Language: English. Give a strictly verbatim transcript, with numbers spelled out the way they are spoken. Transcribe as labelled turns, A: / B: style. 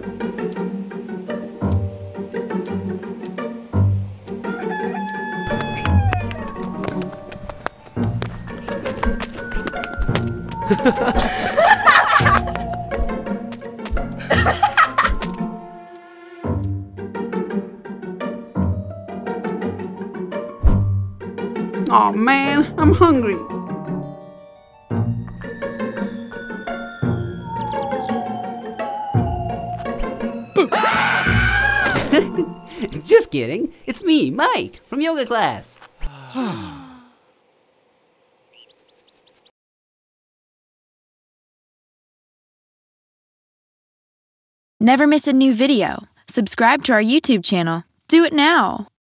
A: Aw, man, I'm hungry.
B: Just kidding. It's me, Mike, from yoga class.
C: Never miss a new video. Subscribe to our YouTube channel. Do it now.